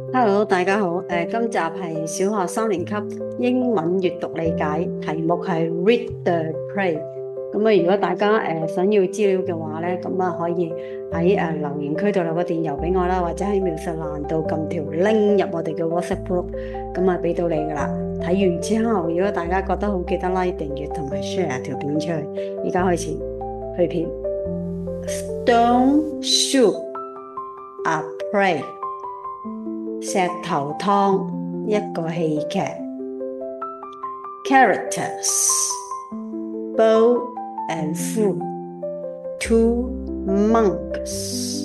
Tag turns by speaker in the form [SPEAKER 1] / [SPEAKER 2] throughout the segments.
[SPEAKER 1] Hello，大家好。今集係小學3年級英文閱讀理解，題目係 Read the Play。咁啊，如果大家想要資料嘅話咧，咁啊可以喺留言區度留個電郵俾我啦，或者喺描述欄度撳條 link 入我哋嘅 WhatsApp group，咁啊俾到你噶啦。睇完之後，如果大家覺得好，記得 like 訂閱同埋 share 條片出去。而家開始去片。Stone Soup a Play。石頭湯一個戲劇。Characters Bo and Fu, two monks.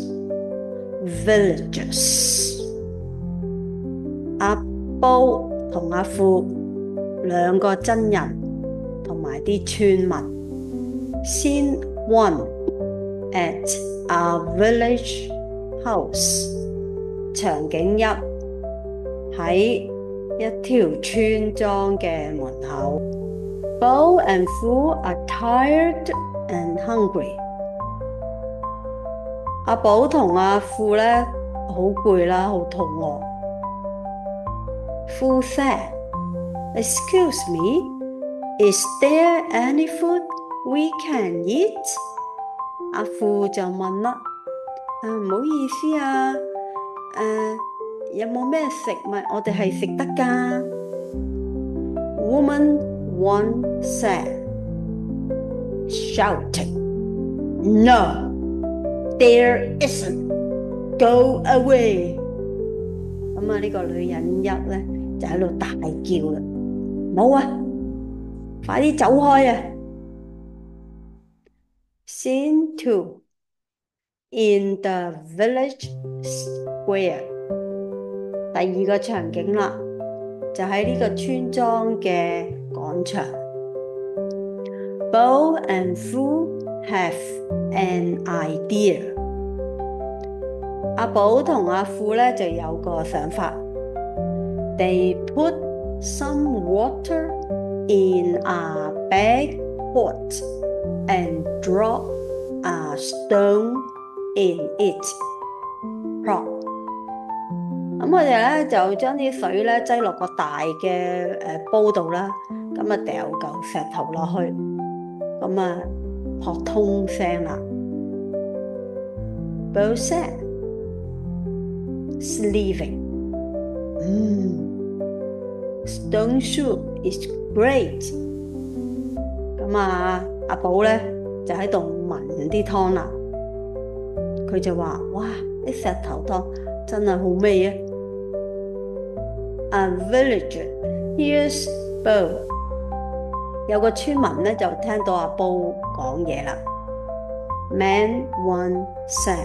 [SPEAKER 1] Villagers 阿煲同阿富兩個真人同埋啲村民。Scene 1 at a village house。場景一喺一條村莊嘅門口。Bo and Fu are tired and hungry。阿寶同阿富咧好攰啦，好肚餓。Fu said, "Excuse me, is there any food we can eat?" 阿富就問啦，唔好意思啊，有冇咩食物我哋係食得㗎？Woman one said, shouting, "No, there isn't. Go away." 咁啊，呢個女人一咧就喺度大叫啦，冇啊，快啲走開啊！Scene 2 in the village square。第二個場景啦，就喺呢個村莊嘅廣場。Bo and Fu have an idea。阿寶同阿富咧就有個想法。They put some water in a big pot and drop a stone in it. Plop。咁我哋咧就將啲水咧擠落個大嘅煲度啦，咁啊掉嚿石頭落去，咁啊撲通聲啦。Bo said, "Sleeving. Stone soup is great." 咁啊，阿寶咧就喺度聞啲湯啦，佢就話：哇，啲石頭湯真係好味啊！A villager hears Bo。有個村民咧就聽到阿煲講嘢啦。Man one said,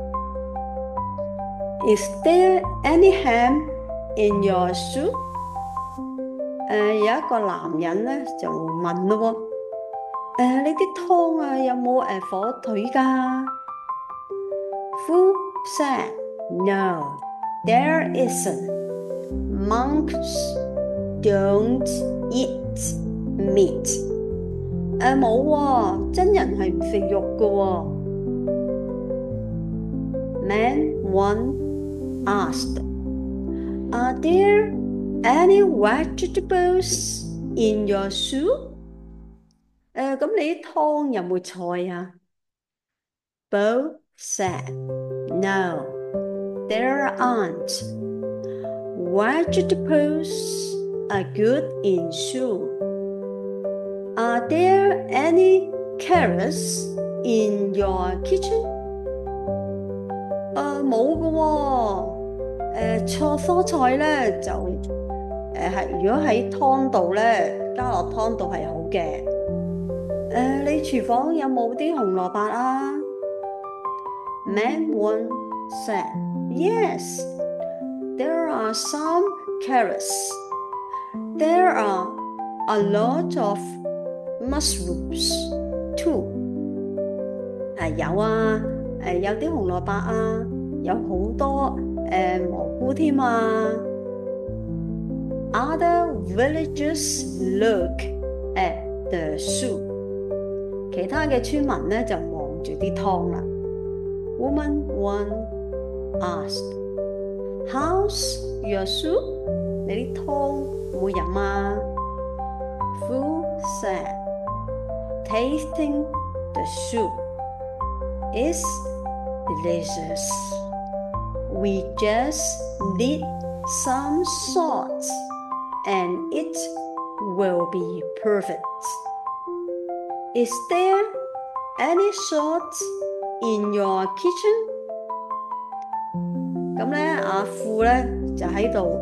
[SPEAKER 1] "Is there any ham in your soup?" 有一個男人咧就問咯喎，你啲湯啊有冇火腿㗎？Fu said, "No, there isn't. Monks don't eat meat." 冇喎，真人係唔食肉㗎喎。Man one asked, "Are there any vegetables in your soup?" 咁你啲湯有冇菜啊？Bo said, "No, there aren't. Vegetables are good in soup. Are there any carrots in your kitchen?" 冇㗎喎。蔬菜咧就如果喺湯度咧加落湯度係好嘅。你廚房有冇啲紅蘿蔔啊？Man one said, "Yes, there are some carrots. There are a lot of mushrooms too." 有啊，有啲紅蘿蔔啊，有好多蘑菇添啊。Other villagers look at the soup。其他嘅村民咧就望住啲湯啦。Woman one asked, "How's your soup？ 你啲湯冇飲啊？ Fu said, tasting the soup is delicious. We just need some salt and it will be perfect. Is there any salt in your kitchen？ 咁咧，阿富咧就喺度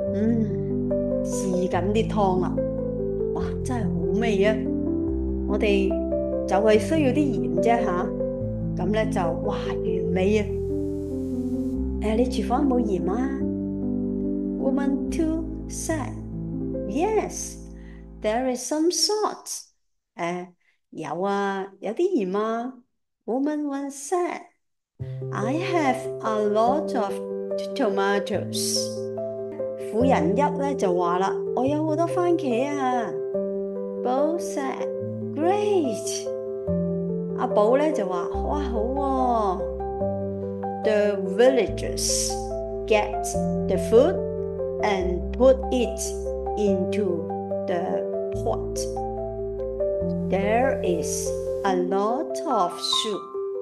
[SPEAKER 1] 試緊啲湯啦。哇，真係好味啊！我哋就係需要啲鹽啫吓，咁咧就哇完美啊！你廚房有冇鹽啊？ Woman 2 said, Yes, there is some salt. 有啊，有啲鹽啊。Woman 1 said, I have a lot of tomatoes. 婦人一咧就話啦，我有好多番茄啊。Bo said, Great. 阿寶咧就話，哇好喎。The villagers get the food and put it into the pot. There is a lot of soup.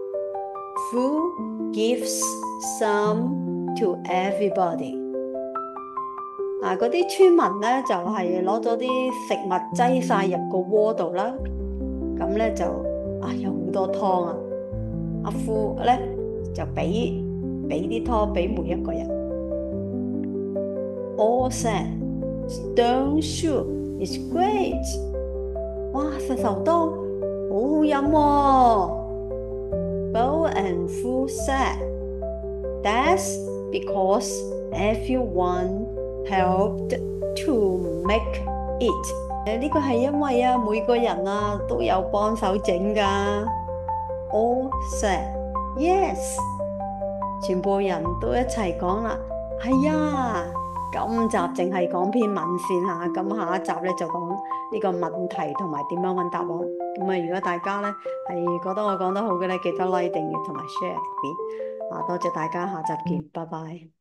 [SPEAKER 1] Fu gives some to everybody. 嗰啲村民咧就係攞咗啲食物擠晒入個鍋度啦，咁咧就有好多湯啊！阿富咧就俾啲湯俾每一個人。All said, stone soup is great. 哇，石頭湯好好飲喎。Bo and Fu said, That's because everyone helped to make it. 呢個係因為每個人都有幫手整㗎。All said, Yes. 全部人都一齊講啦，係啊！今集淨係講篇文先嚇，咁下一集咧就講呢個問題同埋點樣揾答案。咁如果大家咧係覺得我講得好嘅咧，記得 like、訂閱同埋 share 片。多謝大家，下集見，拜拜。